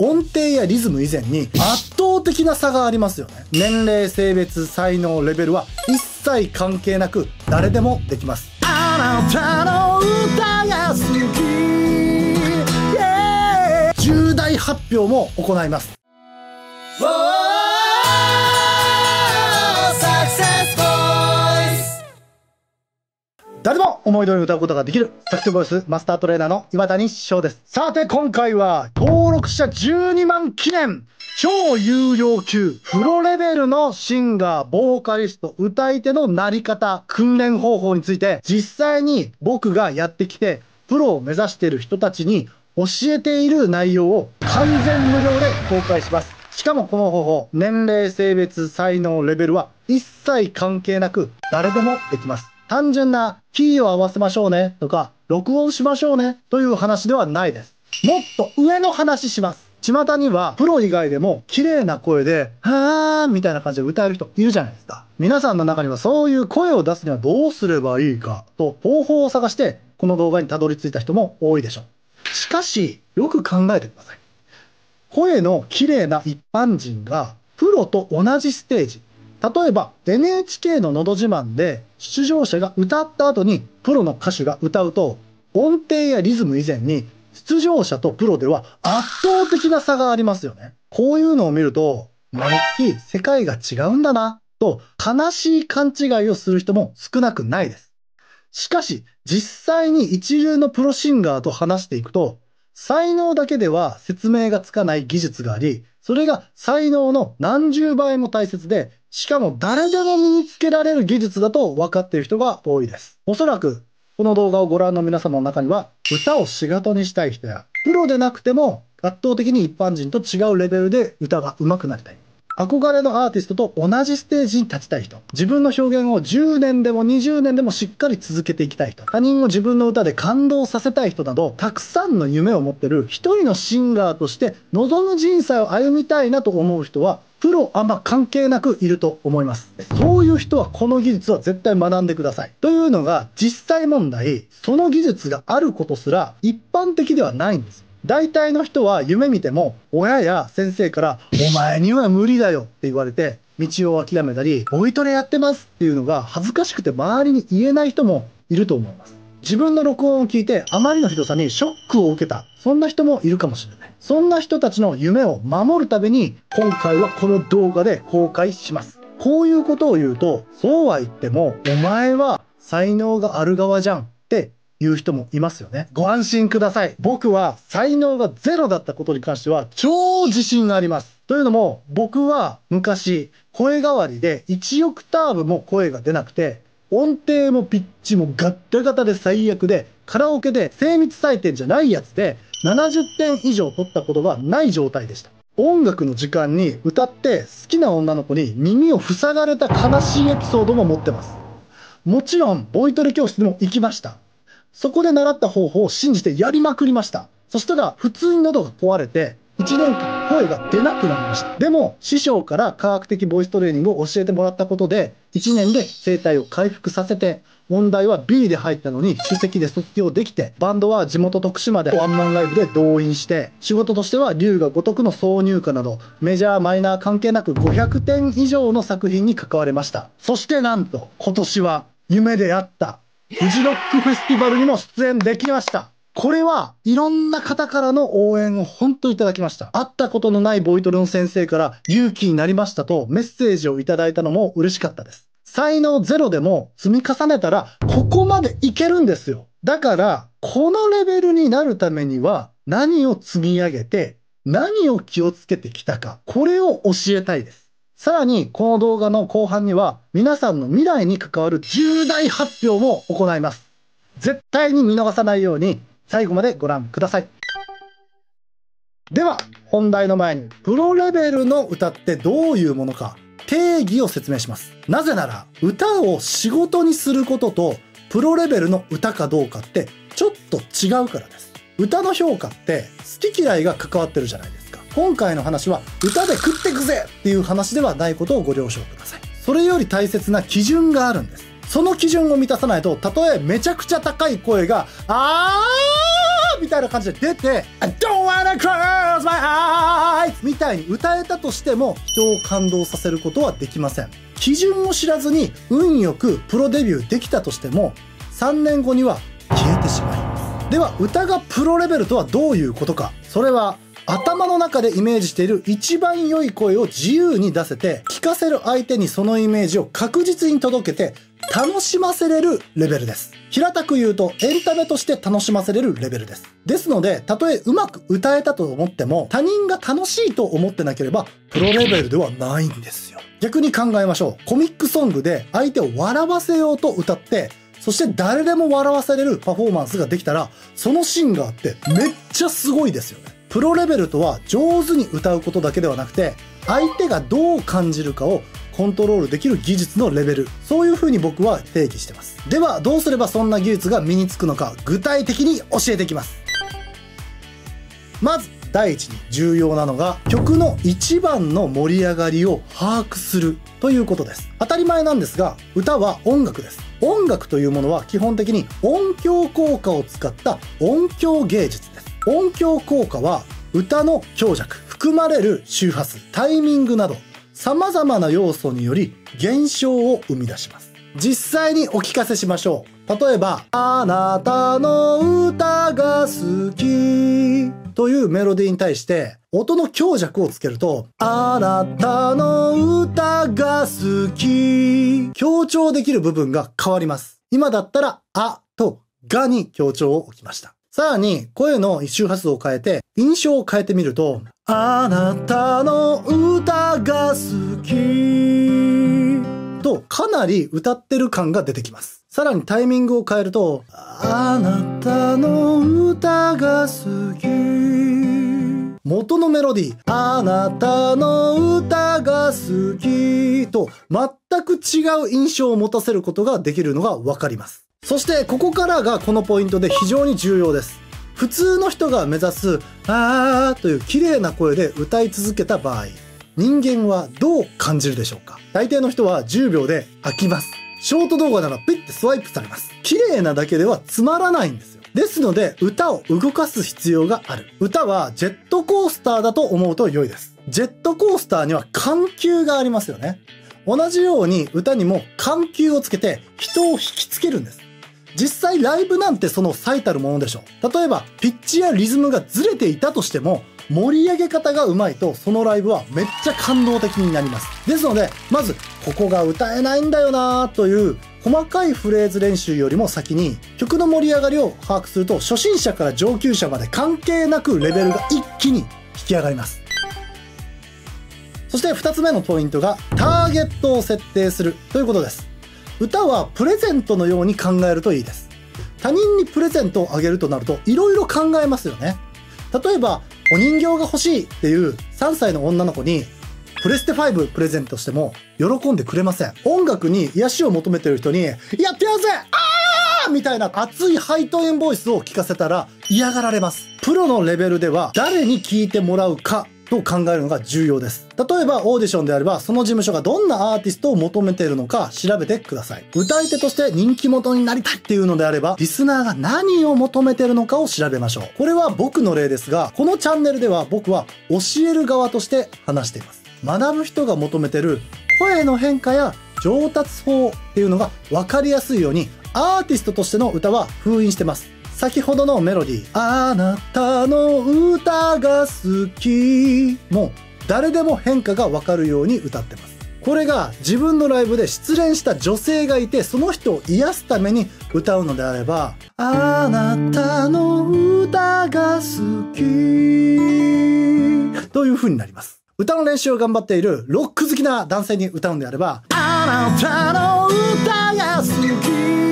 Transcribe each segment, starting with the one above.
音程やリズム以前に圧倒的な差がありますよね。年齢、性別、才能、レベルは一切関係なく誰でもできます。あなたの歌が好き、重大発表も行います。誰でも思い通りに歌うことができるサクセスボイスマスタートレーナーの岩谷翔です。さて今回は登録者12万記念超有料級プロレベルのシンガー、ボーカリスト、歌い手のなり方、訓練方法について実際に僕がやってきてプロを目指している人たちに教えている内容を完全無料で公開します。しかもこの方法、年齢、性別、才能、レベルは一切関係なく誰でもできます。単純なキーを合わせましょうねとか録音しましょうねという話ではないです。もっと上の話します。巷にはプロ以外でも綺麗な声ではーみたいな感じで歌える人いるじゃないですか。皆さんの中にはそういう声を出すにはどうすればいいかと方法を探してこの動画にたどり着いた人も多いでしょう。しかしよく考えてください。声の綺麗な一般人がプロと同じステージ、例えば NHK ののど自慢で出場者が歌った後にプロの歌手が歌うと、音程やリズム以前に出場者とプロでは圧倒的な差がありますよね。こういうのを見ると、まるっきり世界が違うんだなと悲しい勘違いをする人も少なくないです。しかし実際に一流のプロシンガーと話していくと、才能だけでは説明がつかない技術があり、それが才能の何十倍も大切で、しかも誰でも身につけられる技術だと分かっている人が多いです。おそらくこの動画をご覧の皆様の中には、歌を仕事にしたい人や、プロでなくても圧倒的に一般人と違うレベルで歌が上手くなりたい、憧れのアーティストと同じステージに立ちたい人、自分の表現を10年でも20年でもしっかり続けていきたい人、他人を自分の歌で感動させたい人など、たくさんの夢を持ってる一人のシンガーとして望む人生を歩みたいなと思う人は、プロあんま関係なくいると思います。そういう人はこの技術は絶対学んでください。というのが実際問題、その技術があることすら一般的ではないんです。大体の人は夢見ても親や先生から「お前には無理だよ」って言われて道を諦めたり「ボイトレやってます」っていうのが恥ずかしくて周りに言えない人もいると思います。自分の録音を聞いてあまりのひどさにショックを受けた、そんな人もいるかもしれない。そんな人たちの夢を守るために今回はこの動画で公開します。こういうことを言うと、そうは言ってもお前は才能がある側じゃんっていう人もいますよね。ご安心ください。僕は才能がゼロだったことに関しては超自信があります。というのも僕は昔声変わりで1オクターブも声が出なくて、音程もピッチもガッタガタで最悪で、カラオケで精密採点じゃないやつで70点以上取ったことがない状態でした。音楽の時間に歌って好きな女の子に耳を塞がれた悲しいエピソードも持ってます。もちろんボイトレ教室でも行きました。そこで習った方法を信じてやりまくりました。そしたら普通に喉が壊れて1年間声が出なくなりました。でも師匠から科学的ボイストレーニングを教えてもらったことで1年で声帯を回復させて、音大は B で入ったのに首席で卒業できて、バンドは地元徳島でワンマンライブで動員して、仕事としては龍が如くの挿入歌などメジャーマイナー関係なく500点以上の作品に関われました。そしてなんと今年は夢であったフジロックフェスティバルにも出演できました。これはいろんな方からの応援を本当いただきました。会ったことのないボイトレの先生から勇気になりましたとメッセージをいただいたのも嬉しかったです。才能ゼロでも積み重ねたらここまでいけるんですよ。だからこのレベルになるためには何を積み上げて何を気をつけてきたか、これを教えたいです。さらにこの動画の後半には皆さんの未来に関わる重大発表も行います。絶対に見逃さないように最後までご覧ください。では本題の前にプロレベルの歌ってどういうものか定義を説明します。なぜなら歌を仕事にすることとプロレベルの歌かどうかってちょっと違うからです。歌の評価って好き嫌いが関わってるじゃないですか。今回の話は歌で食ってくぜっていう話ではないことをご了承ください。それより大切な基準があるんです。その基準を満たさないと、たとえめちゃくちゃ高い声がみたいな感じで出て I don't wanna close my みたいに歌えたとしても人を感動させることはできません。基準を知らずに運よくプロデビューできたとしても3年後には消えてしまいます。では歌がプロレベルとはどういうことか。それは頭の中でイメージしている一番良い声を自由に出せて、聞かせる相手にそのイメージを確実に届けて楽しませれるレベルです。平たく言うとエンタメとして楽しませれるレベルです。ですので、たとえうまく歌えたと思っても他人が楽しいと思ってなければプロレベルではないんですよ。逆に考えましょう。コミックソングで相手を笑わせようと歌って、そして誰でも笑わせれるパフォーマンスができたら、そのシーンがあってめっちゃすごいですよね。プロレベルとは上手に歌うことだけではなくて、相手がどう感じるかをコントロールできる技術のレベル。そういう風に僕は定義してます。ではどうすればそんな技術が身につくのか、具体的に教えていきます。まず第一に重要なのが、曲の一番の盛り上がりを把握するということです。当たり前なんですが、歌は音楽です。音楽というものは基本的に音響効果を使った音響芸術です。音響効果は歌の強弱、含まれる周波数、タイミングなど様々な要素により現象を生み出します。実際にお聞かせしましょう。例えば、あなたの歌が好きというメロディーに対して音の強弱をつけると、あなたの歌が好き、強調できる部分が変わります。今だったらあとがに強調を置きました。さらに声の周波数を変えて印象を変えてみると、あなたの歌が好きとかなり歌ってる感が出てきます。さらにタイミングを変えると、あなたの歌が好き、元のメロディー、あなたの歌が好きと全く違う印象を持たせることができるのがわかります。そしてここからがこのポイントで非常に重要です。普通の人が目指すあーという綺麗な声で歌い続けた場合、人間はどう感じるでしょうか。大抵の人は10秒で飽きます。ショート動画ならピッてスワイプされます。綺麗なだけではつまらないんですよ。ですので歌を動かす必要がある。歌はジェットコースターだと思うと良いです。ジェットコースターには緩急がありますよね。同じように歌にも緩急をつけて人を引きつけるんです。実際ライブなんてその最たるものでしょう。例えばピッチやリズムがずれていたとしても、盛り上げ方がうまいとそのライブはめっちゃ感動的になります。ですのでまずここが歌えないんだよなという細かいフレーズ練習よりも先に曲の盛り上がりを把握すると、初心者から上級者まで関係なくレベルが一気に引き上がります。そして2つ目のポイントがターゲットを設定するということです。歌はプレゼントのように考えるといいです。他人にプレゼントをあげるとなるといろいろ考えますよね。例えばお人形が欲しいっていう3歳の女の子にプレステ5プレゼントしても喜んでくれません。音楽に癒しを求めてる人にやってやるぜあーみたいな熱いハイトーンボイスを聞かせたら嫌がられます。プロのレベルでは誰に聞いてもらうかと考えるのが重要です。例えばオーディションであれば、その事務所がどんなアーティストを求めているのか調べてください。歌い手として人気者になりたいっていうのであれば、リスナーが何を求めているのかを調べましょう。これは僕の例ですが、このチャンネルでは僕は教える側として話しています。学ぶ人が求めている声の変化や上達法っていうのが分かりやすいように、アーティストとしての歌は封印してます。先ほどのメロディー、あなたの歌が好きも誰でも変化がわかるように歌ってます。これが自分のライブで失恋した女性がいて、その人を癒すために歌うのであれば、あなたの歌が好きという風になります。歌の練習を頑張っているロック好きな男性に歌うんであれば、あなたの歌が好き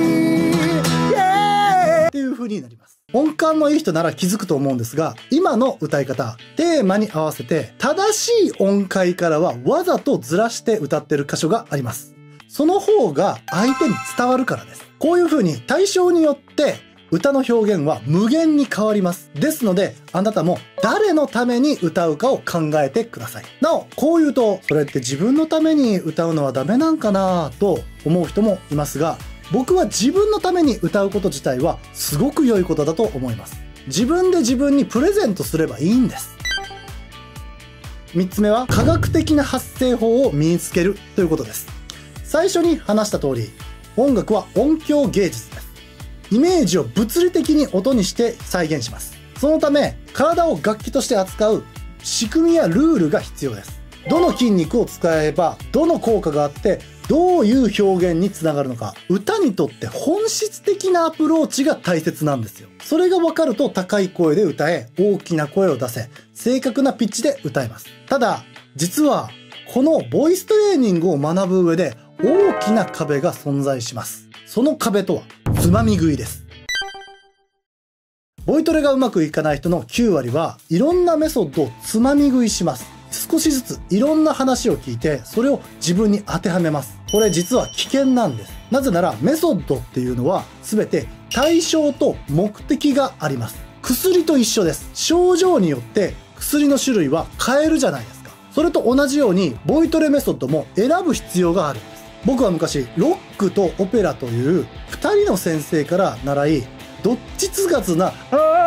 っていう風になります。音感のいい人なら気づくと思うんですが、今の歌い方、テーマに合わせて正しい音階からはわざとずらして歌ってる箇所があります。その方が相手に伝わるからです。こういう風に対象によって歌の表現は無限に変わります。ですので、あなたも誰のために歌うかを考えてください。なお、こう言うと、それって自分のために歌うのはダメなんかなと思う人もいますが、僕は自分のために歌うこと自体はすごく良いことだと思います。自分で自分にプレゼントすればいいんです。 3つ目は科学的な発声法を身につけるということです。最初に話した通り、音楽は音響芸術です。イメージを物理的に音にして再現します。そのため、体を楽器として扱う仕組みやルールが必要です。どの筋肉を使えば、どの効果があって、どういう表現につながるのか、歌にとって本質的なアプローチが大切なんですよ。それが分かると高い声で歌え、大きな声を出せ、正確なピッチで歌えます。ただ、実は、このボイストレーニングを学ぶ上で大きな壁が存在します。その壁とは、つまみ食いです。ボイトレがうまくいかない人の9割はいろんなメソッドをつまみ食いします。少しずついろんな話を聞いて、それを自分に当てはめます。これ実は危険なんです。なぜならメソッドっていうのは全て対象と目的があります。薬と一緒です。症状によって薬の種類は変えるじゃないですか。それと同じようにボイトレメソッドも選ぶ必要があるんです。僕は昔ロックとオペラという2人の先生から習い、どっちつかずな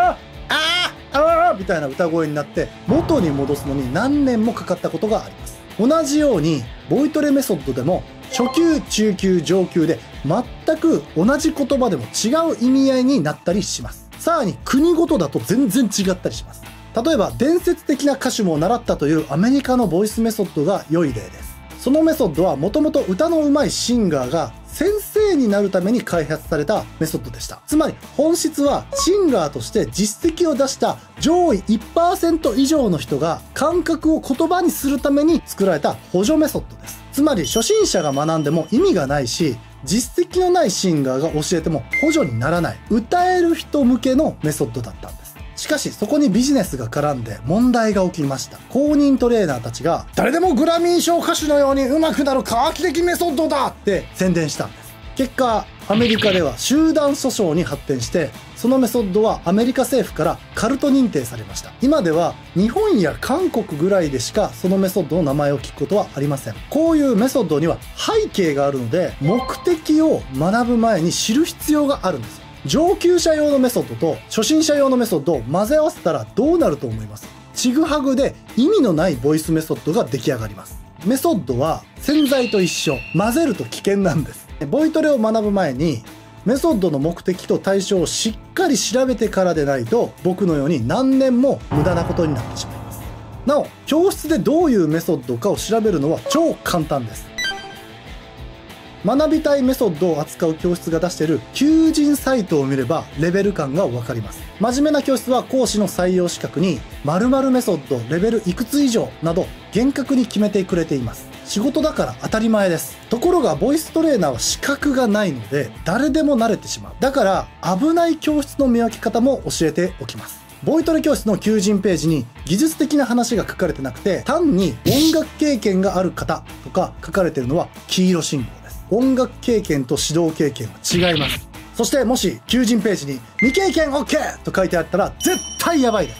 みたいな歌声になって元に戻すのに何年もかかったことがあります。同じようにボイトレメソッドでも初級、中級、上級で全く同じ言葉でも違う意味合いになったりします。さらに国ごとだと全然違ったりします。例えば伝説的な歌手も習ったというアメリカのボイスメソッドが良い例です。そのメソッドはもともと歌の上手いシンガーが先生になるために開発されたメソッドでした。つまり本質はシンガーとして実績を出した上位 1% 以上の人が感覚を言葉にするために作られた補助メソッドです。つまり初心者が学んでも意味がないし、実績のないシンガーが教えても補助にならない、歌える人向けのメソッドだったんです。しかしそこにビジネスが絡んで問題が起きました。公認トレーナーたちが誰でもグラミー賞歌手のように上手くなる科学的メソッドだって宣伝したんです。結果、アメリカでは集団訴訟に発展して、そのメソッドはアメリカ政府からカルト認定されました。今では日本や韓国ぐらいでしかそのメソッドの名前を聞くことはありません。こういうメソッドには背景があるので、目的を学ぶ前に知る必要があるんですよ。上級者用のメソッドと初心者用のメソッドを混ぜ合わせたらどうなると思います？ちぐはぐで意味のないボイスメソッドが出来上がります。メソッドは洗剤と一緒。混ぜると危険なんです。ボイトレを学ぶ前にメソッドの目的と対象をしっかり調べてからでないと、僕のように何年も無駄なことになってしまいます。なお、教室でどういうメソッドかを調べるのは超簡単です。学びたいメソッドを扱う教室が出している求人サイトを見ればレベル感がわかります。真面目な教室は講師の採用資格に〇〇メソッドレベルいくつ以上など厳格に決めてくれています。仕事だから当たり前です。ところがボイストレーナーは資格がないので誰でも慣れてしまう。だから危ない教室の見分け方も教えておきます。ボイトレ教室の求人ページに技術的な話が書かれてなくて、単に音楽経験がある方とか書かれているのは黄色信号です。音楽経験と指導経験は違います。そしてもし求人ページに未経験 OK と書いてあったら絶対やばいです。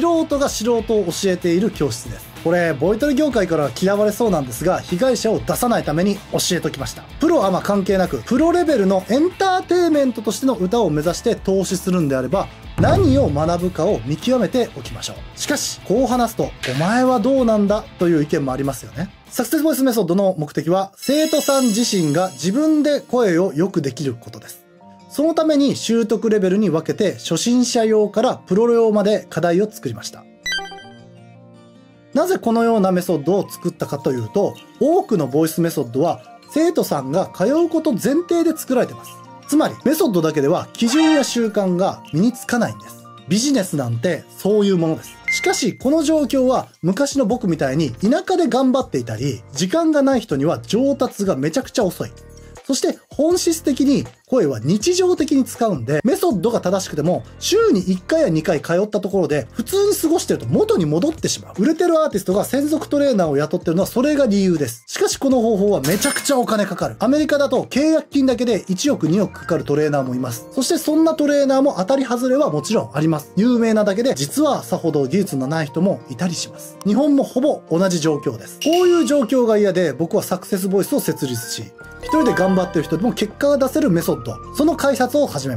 素人が素人を教えている教室です。これボイトレ業界から嫌われそうなんですが、被害者を出さないために教えときました。プロアマ関係なくプロレベルのエンターテインメントとしての歌を目指して投資するんであれば、何を学ぶかを見極めておきましょう。しかしこう話すとお前はどうなんだという意見もありますよね。サクセスボイスメソッドの目的は生徒さん自身が自分で声をよくできることです。そのために習得レベルに分けて初心者用からプロ用まで課題を作りました。なぜこのようなメソッドを作ったかというと、多くのボイスメソッドは生徒さんが通うこと前提で作られています。つまりメソッドだけでは基準や習慣が身につかないんです。ビジネスなんてそういうものです。しかしこの状況は昔の僕みたいに田舎で頑張っていたり、時間がない人には上達がめちゃくちゃ遅い。そして本質的に声は日常的に使うんで、メソッドが正しくても週に1回や2回通ったところで普通に過ごしてると元に戻ってしまう。売れてるアーティストが専属トレーナーを雇ってるのはそれが理由です。しかしこの方法はめちゃくちゃお金かかる。アメリカだと契約金だけで1億2億かかるトレーナーもいます。そしてそんなトレーナーも当たり外れはもちろんあります。有名なだけで実はさほど技術のない人もいたりします。日本もほぼ同じ状況です。こういう状況が嫌で僕はサクセスボイスを設立し、一人で頑張ってる人でも結果が出せるメソッド、その開発を始めました。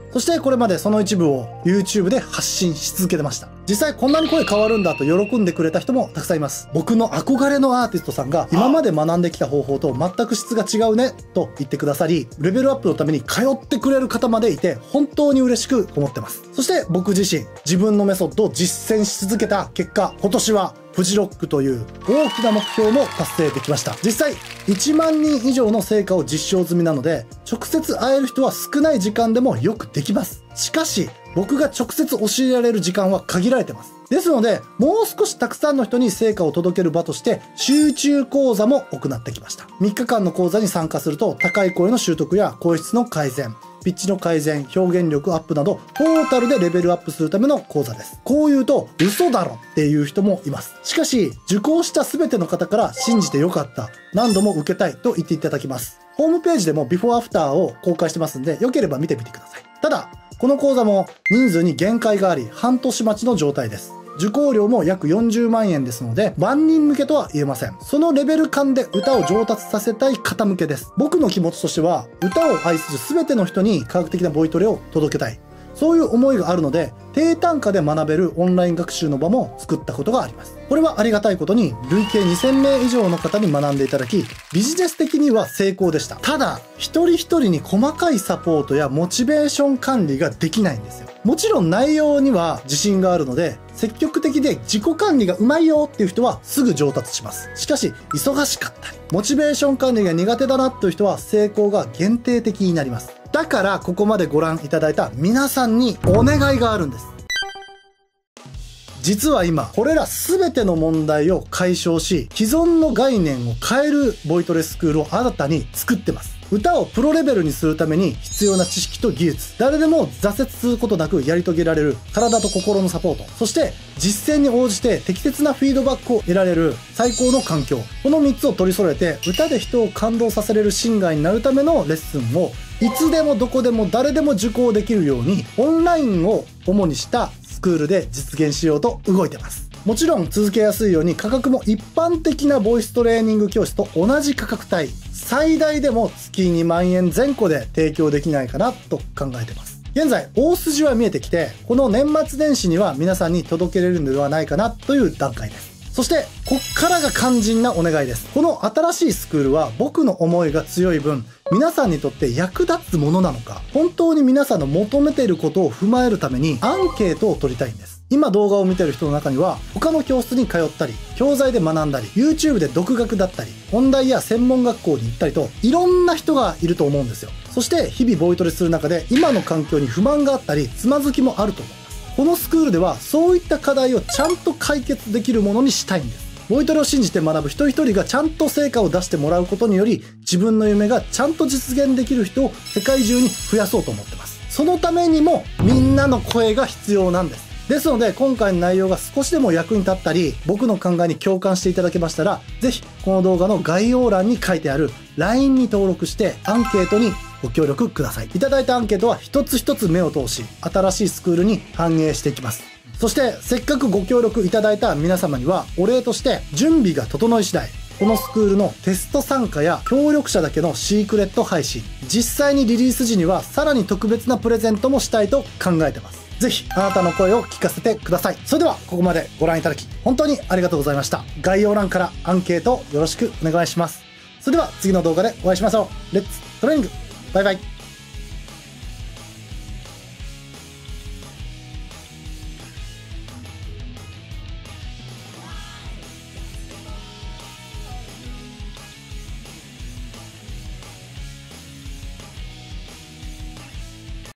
そしてこれまでその一部を YouTube で発信し続けてました。実際こんなに声変わるんだと喜んでくれた人もたくさんいます。僕の憧れのアーティストさんが今まで学んできた方法と全く質が違うねと言ってくださり、レベルアップのために通ってくれる方までいて本当に嬉しく思ってます。そして僕自身自分のメソッドを実践し続けた結果、今年はフジロックという大きな目標も達成できました。実際1万人以上の成果を実証済みなので、直接会える人は少ない時間でもよくできます。しかし僕が直接教えられる時間は限られてます。ですので、もう少したくさんの人に成果を届ける場として集中講座も行ってきました。3日間の講座に参加すると、高い声の習得や声質の改善、ピッチの改善、表現力アップなどトータルでレベルアップするための講座です。こう言うと嘘だろっていう人もいます。しかし受講した全ての方から信じてよかった、何度も受けたいと言っていただきます。ホームページでもビフォーアフターを公開してますんで、よければ見てみてください。ただこの講座も人数に限界があり、半年待ちの状態です。受講料も約40万円ですので、万人向けとは言えません。そのレベル感で歌を上達させたい方向けです。僕の気持ちとしては、歌を愛する全ての人に科学的なボイトレを届けたい。そういう思いがあるので、低単価で学べるオンライン学習の場も作ったことがあります。これはありがたいことに、累計2000名以上の方に学んでいただき、ビジネス的には成功でした。ただ、一人一人に細かいサポートやモチベーション管理ができないんですよ。もちろん内容には自信があるので、積極的で自己管理がうまいよっていう人はすぐ上達します。しかし、忙しかったり、モチベーション管理が苦手だなという人は成功が限定的になります。だからここまでご覧いただいた皆さんにお願いがあるんです。実は今これら全ての問題を解消し、既存の概念を変えるボイトレスクールを新たに作ってます。歌をプロレベルにするために必要な知識と技術、誰でも挫折することなくやり遂げられる体と心のサポート、そして実践に応じて適切なフィードバックを得られる最高の環境、この3つを取り揃えて歌で人を感動させれるシンガーになるためのレッスンをいつでもどこでも誰でも受講できるようにオンラインを主にしたスクールで実現しようと動いてます。もちろん続けやすいように価格も一般的なボイストレーニング教室と同じ価格帯、最大でも月2万円前後で提供できないかなと考えてます。現在大筋は見えてきて、この年末年始には皆さんに届けれるのではないかなという段階です。そしてこっからが肝心なお願いです。この新しいスクールは僕の思いが強い分、皆さんにとって役立つものなのか、本当に皆さんの求めていることを踏まえるためにアンケートを取りたいんです。今動画を見てる人の中には他の教室に通ったり、教材で学んだり、 YouTube で独学だったり、音大や専門学校に行ったりといろんな人がいると思うんですよ。そして日々ボイトレする中で今の環境に不満があったりつまずきもあると思います。このスクールではそういった課題をちゃんと解決できるものにしたいんです。ボイトレを信じて学ぶ一人一人がちゃんと成果を出してもらうことにより、自分の夢がちゃんと実現できる人を世界中に増やそうと思ってます。そのためにもみんなの声が必要なんです。ですので今回の内容が少しでも役に立ったり、僕の考えに共感していただけましたら、ぜひこの動画の概要欄に書いてある LINE に登録してアンケートにご協力ください。いただいたアンケートは一つ一つ目を通し、新しいスクールに反映していきます。そしてせっかくご協力いただいた皆様にはお礼として、準備が整い次第このスクールのテスト参加や協力者だけのシークレット配信、実際にリリース時にはさらに特別なプレゼントもしたいと考えてます。ぜひあなたの声を聞かせてください。それではここまでご覧いただき本当にありがとうございました。概要欄からアンケートよろしくお願いします。それでは次の動画でお会いしましょう。レッツトレーニング。バイバイ。